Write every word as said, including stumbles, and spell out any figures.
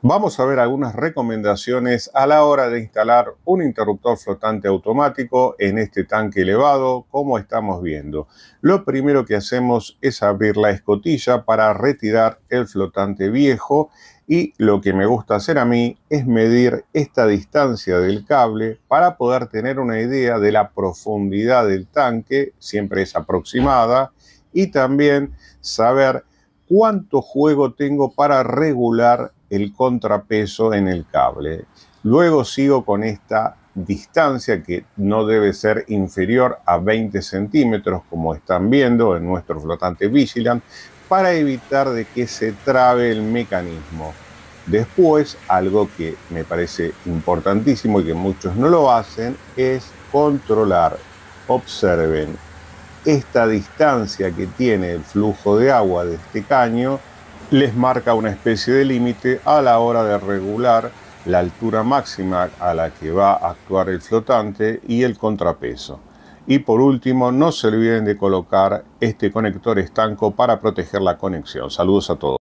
Vamos a ver algunas recomendaciones a la hora de instalar un interruptor flotante automático en este tanque elevado, como estamos viendo. Lo primero que hacemos es abrir la escotilla para retirar el flotante viejo y lo que me gusta hacer a mí es medir esta distancia del cable para poder tener una idea de la profundidad del tanque, siempre es aproximada, y también saber cuánto juego tengo para regular el contrapeso en el cable. Luego sigo con esta distancia que no debe ser inferior a veinte centímetros, como están viendo en nuestro flotante Vigilant, para evitar de que se trabe el mecanismo. Después, algo que me parece importantísimo y que muchos no lo hacen, es controlar. Observen esta distancia que tiene el flujo de agua de este caño, les marca una especie de límite a la hora de regular la altura máxima a la que va a actuar el flotante y el contrapeso. Y por último, no se olviden de colocar este conector estanco para proteger la conexión. Saludos a todos.